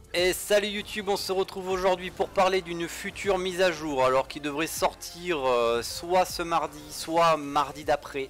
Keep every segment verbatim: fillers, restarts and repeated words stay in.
Et salut YouTube, on se retrouve aujourd'hui pour parler d'une future mise à jour, alors qui devrait sortir euh, soit ce mardi, soit mardi d'après.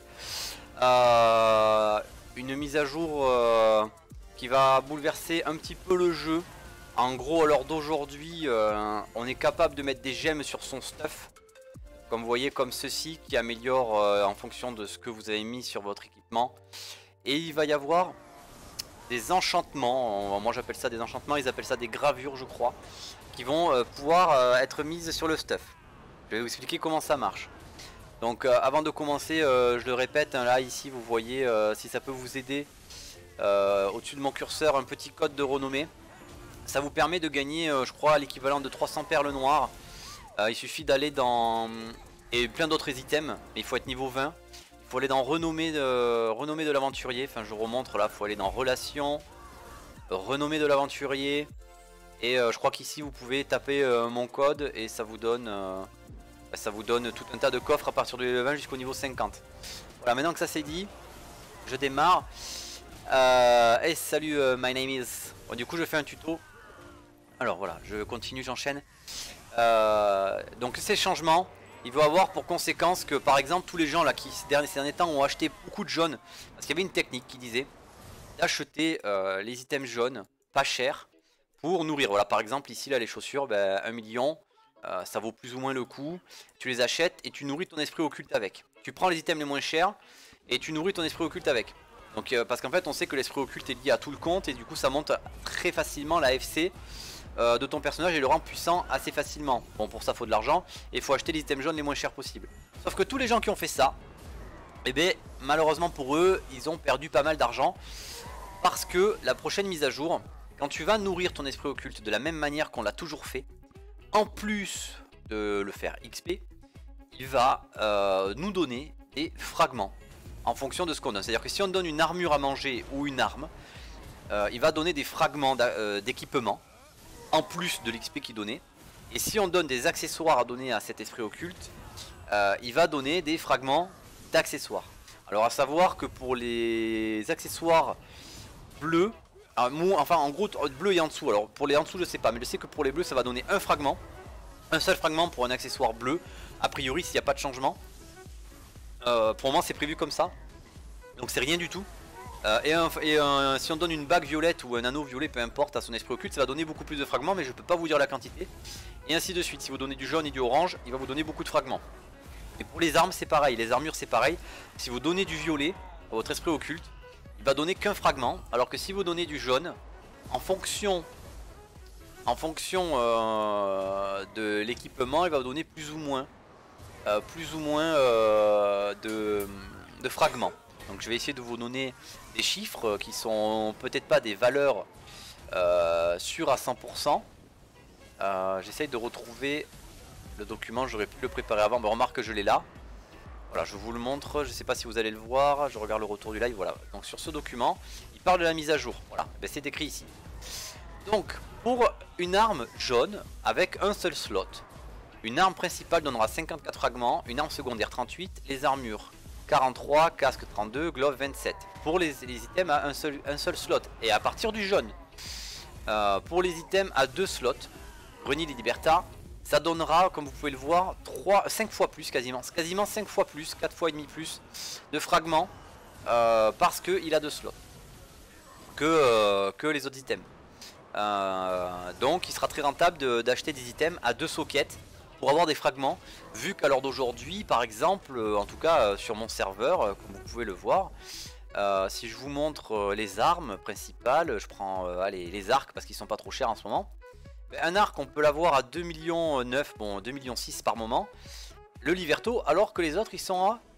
Euh, une mise à jour euh, qui va bouleverser un petit peu le jeu. En gros, à l'heure d'aujourd'hui, euh, on est capable de mettre des gemmes sur son stuff. Comme vous voyez, comme ceci, qui améliore euh, en fonction de ce que vous avez mis sur votre équipement. Et il va y avoir des enchantements, moi j'appelle ça des enchantements, ils appellent ça des gravures je crois, qui vont euh, pouvoir euh, être mises sur le stuff. Je vais vous expliquer comment ça marche. Donc euh, avant de commencer, euh, je le répète, hein, là ici vous voyez, euh, si ça peut vous aider, euh, au-dessus de mon curseur un petit code de renommée. Ça vous permet de gagner euh, je crois l'équivalent de trois cents perles noires. Euh, il suffit d'aller dans... et plein d'autres items, mais il faut être niveau vingt. Il faut aller dans renommée de, renommée de l'aventurier, enfin je remontre là, il faut aller dans relations, renommée de l'aventurier, et euh, je crois qu'ici vous pouvez taper euh, mon code et ça vous donne euh, ça vous donne tout un tas de coffres à partir du level vingt jusqu'au niveau cinquante. Voilà, maintenant que ça c'est dit, je démarre. Euh, hey, salut, uh, my name is... Bon, du coup je fais un tuto. Alors voilà, je continue, j'enchaîne. Euh, donc ces changements, il va avoir pour conséquence que par exemple tous les gens là qui ces derniers, ces derniers temps ont acheté beaucoup de jaunes, parce qu'il y avait une technique qui disait d'acheter euh, les items jaunes pas cher pour nourrir. Voilà, par exemple ici là les chaussures, ben, un million, euh, ça vaut plus ou moins le coup. Tu les achètes et tu nourris ton esprit occulte avec. Tu prends les items les moins chers et tu nourris ton esprit occulte avec. Donc euh, parce qu'en fait on sait que l'esprit occulte est lié à tout le compte et du coup ça monte très facilement la F C de ton personnage et le rend puissant assez facilement. Bon, pour ça faut de l'argent et il faut acheter les items jaunes les moins chers possibles. Sauf que tous les gens qui ont fait ça, et eh bien malheureusement pour eux, ils ont perdu pas mal d'argent, parce que la prochaine mise à jour, quand tu vas nourrir ton esprit occulte de la même manière qu'on l'a toujours fait, en plus de le faire X P, il va euh, nous donner des fragments en fonction de ce qu'on donne. C'est-à-dire que si on donne une armure à manger ou une arme, euh, il va donner des fragments d'équipement en plus de l'X P qu'il donnait. Et si on donne des accessoires à donner à cet esprit occulte, euh, il va donner des fragments d'accessoires. Alors à savoir que pour les accessoires bleus, enfin en gros bleu et en dessous, alors pour les en dessous je sais pas, mais je sais que pour les bleus ça va donner un fragment, un seul fragment pour un accessoire bleu, a priori s'il n'y a pas de changement. Euh, pour le moment c'est prévu comme ça, donc c'est rien du tout. Euh, et, un, et un, si on donne une bague violette ou un anneau violet, peu importe, à son esprit occulte, ça va donner beaucoup plus de fragments, mais je peux pas vous dire la quantité. Et ainsi de suite, si vous donnez du jaune et du orange, il va vous donner beaucoup de fragments. Et pour les armes c'est pareil, les armures c'est pareil. Si vous donnez du violet à votre esprit occulte, il va donner qu'un fragment, alors que si vous donnez du jaune, en fonction, en fonction euh, de l'équipement, il va vous donner plus ou moins, euh, plus ou moins euh, de, de fragments. Donc je vais essayer de vous donner des chiffres qui sont peut-être pas des valeurs euh, sûres à cent pour cent. Euh, J'essaye de retrouver le document, j'aurais pu le préparer avant, mais remarque que je l'ai là. Voilà, je vous le montre, je sais pas si vous allez le voir, je regarde le retour du live, voilà. Donc sur ce document, il parle de la mise à jour, voilà, ben, c'est écrit ici. Donc pour une arme jaune avec un seul slot, une arme principale donnera cinquante-quatre fragments, une arme secondaire trente-huit, les armures quarante-trois, casque trente-deux, glove vingt-sept. Pour les, les items à un seul, un seul slot. Et à partir du jaune, euh, pour les items à deux slots, Renil et Liberta, ça donnera, comme vous pouvez le voir, trois, cinq fois plus quasiment. Quasiment cinq fois plus, quatre fois et demi plus de fragments euh, parce qu'il a deux slots que, euh, que les autres items. Euh, donc il sera très rentable d'acheter des items à deux sockets pour avoir des fragments, vu qu'à l'heure d'aujourd'hui par exemple, en tout cas sur mon serveur, comme vous pouvez le voir, euh, si je vous montre les armes principales, je prends euh, allez, les arcs parce qu'ils sont pas trop chers en ce moment. Un arc on peut l'avoir à deux millions neuf, bon deux millions six par moment, le Liberto, alors que les autres ils sont à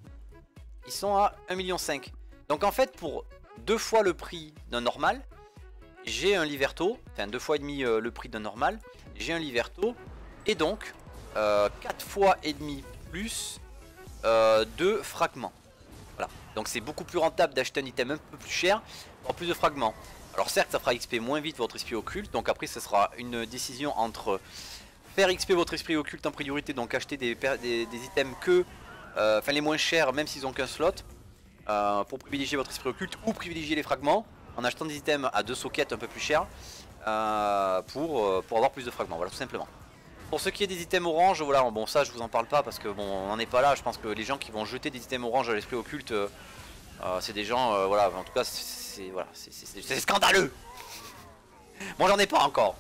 ils sont à un million cinq. Donc en fait pour deux fois le prix d'un normal, j'ai un Liberto, enfin deux fois et demi euh, le prix d'un normal, j'ai un Liberto. Et donc euh, quatre fois et demi plus euh, de fragments. Voilà. Donc c'est beaucoup plus rentable d'acheter un item un peu plus cher pour plus de fragments. Alors certes ça fera X P moins vite votre esprit occulte. Donc après ce sera une décision entre faire X P votre esprit occulte en priorité, donc acheter des, des, des items que euh, enfin les moins chers même s'ils ont qu'un slot, euh, pour privilégier votre esprit occulte, ou privilégier les fragments en achetant des items à deux sockets un peu plus chers. euh, pour, euh, pour avoir plus de fragments, voilà tout simplement. Pour ce qui est des items orange, voilà, bon ça je vous en parle pas parce que bon on n'en est pas là, je pense que les gens qui vont jeter des items orange à l'esprit occulte, euh, euh, c'est des gens, euh, voilà, en tout cas c'est voilà, c'est scandaleux. Moi j'en ai pas encore.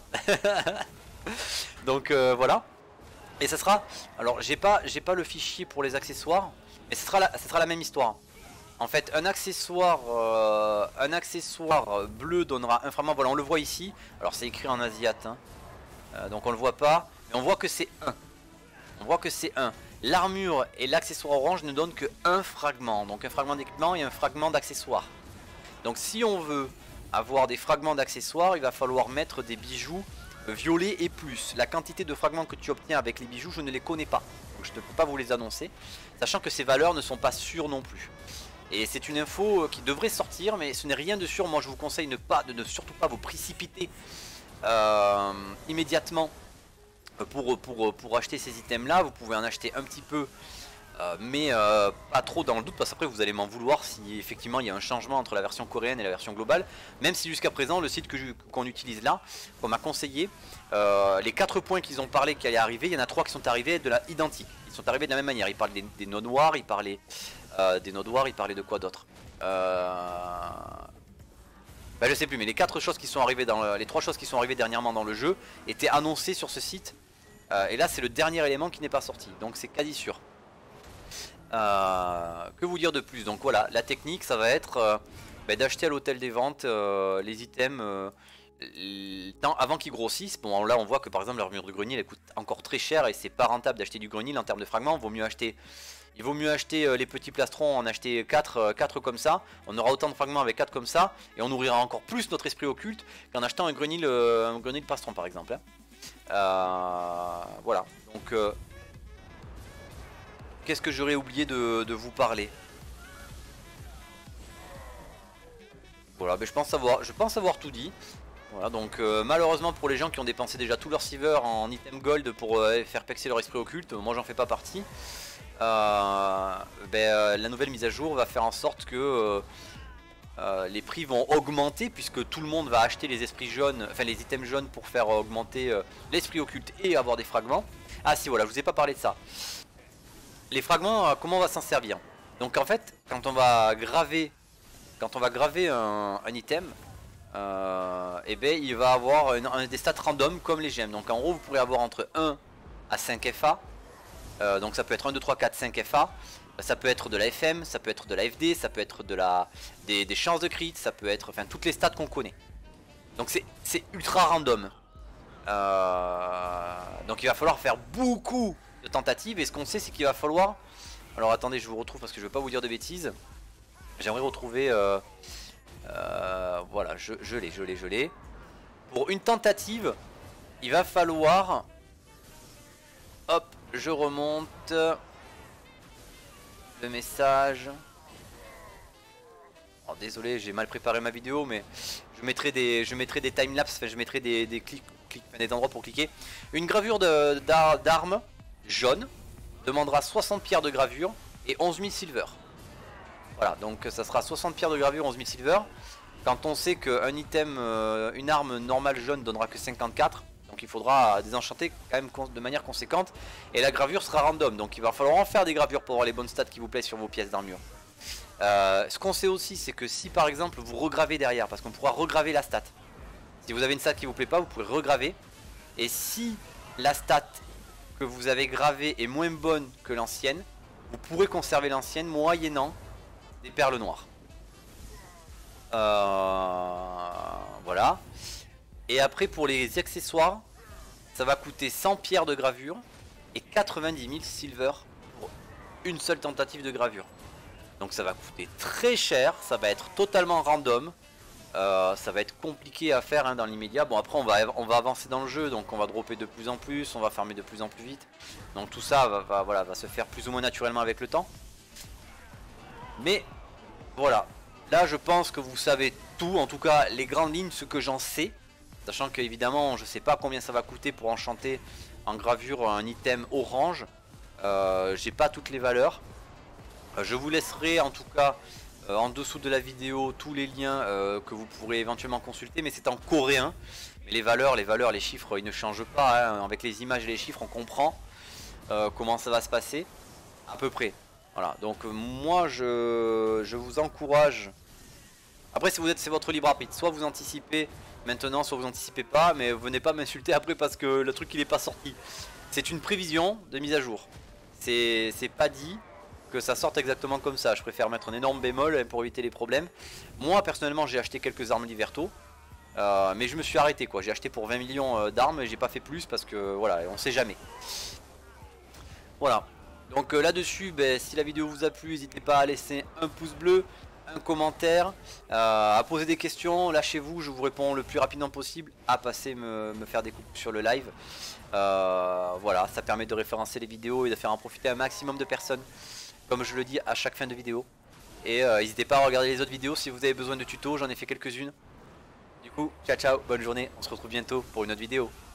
Donc euh, voilà. Et ça sera, alors j'ai pas, j'ai pas le fichier pour les accessoires, mais ce sera la, ce sera la même histoire. En fait, un accessoire, euh, un accessoire bleu donnera un fragment. Voilà, on le voit ici. Alors c'est écrit en asiate, hein. euh, donc on le voit pas, mais on voit que c'est un. On voit que c'est un. L'armure et l'accessoire orange ne donnent que un fragment, donc un fragment d'équipement et un fragment d'accessoire. Donc si on veut avoir des fragments d'accessoires, il va falloir mettre des bijoux violet et plus. La quantité de fragments que tu obtiens avec les bijoux, je ne les connais pas, donc je ne peux pas vous les annoncer, sachant que ces valeurs ne sont pas sûres non plus. Et c'est une info qui devrait sortir, mais ce n'est rien de sûr. Moi je vous conseille ne pas, de ne surtout pas vous précipiter euh, immédiatement pour, pour, pour acheter ces items là. Vous pouvez en acheter un petit peu, euh, mais euh, pas trop dans le doute, parce qu'après vous allez m'en vouloir si effectivement il y a un changement entre la version coréenne et la version globale. Même si jusqu'à présent le site qu'on utilise là, qu'on m'a conseillé, euh, les quatre points qu'ils ont parlé qui allaient arriver, il y en a trois qui sont arrivés de la identique. Ils sont arrivés de la même manière. Ils parlent des, des nodes noirs, ils parlaient euh, des nodes noirs, ils parlaient de quoi d'autre euh... bah, je sais plus, mais les quatre choses qui sont arrivées dans le, les trois choses qui sont arrivées dernièrement dans le jeu étaient annoncées sur ce site. Euh, et là c'est le dernier élément qui n'est pas sorti, donc c'est quasi sûr. Euh, que vous dire de plus? Donc voilà, la technique ça va être euh, bah, d'acheter à l'hôtel des ventes euh, les items euh, temps, avant qu'ils grossissent. Bon là on voit que par exemple l'armure de Grunil elle coûte encore très cher et c'est pas rentable d'acheter du Grunil en termes de fragments. Vaut mieux acheter, il vaut mieux acheter euh, les petits plastrons, en acheter quatre, euh, quatre comme ça. On aura autant de fragments avec quatre comme ça et on nourrira encore plus notre esprit occulte qu'en achetant un Grunil, euh, un Grunil plastron par exemple, hein. Euh, voilà, donc euh, qu'est-ce que j'aurais oublié de, de vous parler? Voilà, mais je pense avoir, je pense avoir tout dit. Voilà, donc euh, malheureusement pour les gens qui ont dépensé déjà tout leur silver en item gold pour euh, faire pexer leur esprit occulte, moi j'en fais pas partie. Euh, ben, euh, la nouvelle mise à jour va faire en sorte que euh, euh, les prix vont augmenter puisque tout le monde va acheter les esprits jaunes, enfin les items jaunes pour faire augmenter euh, l'esprit occulte et avoir des fragments. Ah si voilà, je vous ai pas parlé de ça. Les fragments, euh, comment on va s'en servir? Donc en fait, quand on va graver, quand on va graver un, un item, euh, et ben il va avoir une, un, des stats random comme les gemmes. Donc en gros, vous pourrez avoir entre un à cinq F A. Euh, donc ça peut être un, deux, trois, quatre, cinq F A. Ça peut être de la F M, ça peut être de la F D, ça peut être de la, des, des chances de crit, ça peut être, enfin toutes les stats qu'on connaît. Donc c'est ultra random. Euh, donc il va falloir faire beaucoup de tentatives et ce qu'on sait c'est qu'il va falloir, alors attendez je vous retrouve parce que je veux pas vous dire de bêtises, j'aimerais retrouver euh, euh, voilà je, je l'ai je l'ai je l'ai pour une tentative il va falloir, hop je remonte le message. Oh, désolé j'ai mal préparé ma vidéo mais je mettrai des, je mettrai des timelapses, enfin je mettrai des, des clics, clics, des endroits pour cliquer. Une gravure d'armes jaune demandera soixante pierres de gravure et onze mille silver. Voilà, donc ça sera soixante pierres de gravure, onze mille silver. Quand on sait qu'un item, euh, une arme normale jaune donnera que cinquante-quatre, donc il faudra désenchanter quand même de manière conséquente. Et la gravure sera random, donc il va falloir en faire des gravures pour avoir les bonnes stats qui vous plaisent sur vos pièces d'armure. Euh, ce qu'on sait aussi c'est que si par exemple vous regravez derrière, parce qu'on pourra regraver la stat. Si vous avez une stat qui vous plaît pas, vous pouvez regraver. Et si la stat que vous avez gravée est moins bonne que l'ancienne, vous pourrez conserver l'ancienne moyennant des perles noires. Euh, voilà. Et après pour les accessoires, ça va coûter cent pierres de gravure et quatre-vingt-dix mille silver pour une seule tentative de gravure. Donc ça va coûter très cher, ça va être totalement random. Euh, ça va être compliqué à faire hein, dans l'immédiat. Bon après on va, on va avancer dans le jeu, donc on va dropper de plus en plus, on va farmer de plus en plus vite. Donc tout ça va, va, voilà, va se faire plus ou moins naturellement avec le temps. Mais voilà, là je pense que vous savez tout, en tout cas les grandes lignes, ce que j'en sais. Sachant que évidemment je sais pas combien ça va coûter pour enchanter en gravure un item orange. euh, J'ai pas toutes les valeurs. euh, Je vous laisserai en tout cas en dessous de la vidéo tous les liens euh, que vous pourrez éventuellement consulter, mais c'est en coréen. Mais les valeurs, les valeurs, les chiffres, ils ne changent pas. Hein. Avec les images et les chiffres, on comprend euh, comment ça va se passer. À peu près. Voilà. Donc euh, moi, je, je vous encourage. Après, si vous êtes, c'est votre libre arbitre. Soit vous anticipez maintenant, soit vous anticipez pas. Mais venez pas m'insulter après parce que le truc il est pas sorti. C'est une prévision de mise à jour. C'est pas dit que ça sorte exactement comme ça. Je préfère mettre un énorme bémol pour éviter les problèmes. Moi, personnellement, j'ai acheté quelques armes Liberto. Euh, mais je me suis arrêté quoi, j'ai acheté pour vingt millions d'armes et j'ai pas fait plus parce que voilà, on sait jamais. Voilà, donc euh, là-dessus, ben, si la vidéo vous a plu, n'hésitez pas à laisser un pouce bleu, un commentaire, euh, à poser des questions, lâchez-vous, je vous réponds le plus rapidement possible, à passer me, me faire des coups sur le live. Euh, voilà, ça permet de référencer les vidéos et de faire en profiter un maximum de personnes, comme je le dis à chaque fin de vidéo. Et euh, n'hésitez pas à regarder les autres vidéos si vous avez besoin de tutos, j'en ai fait quelques-unes. Du coup, ciao ciao, bonne journée, on se retrouve bientôt pour une autre vidéo.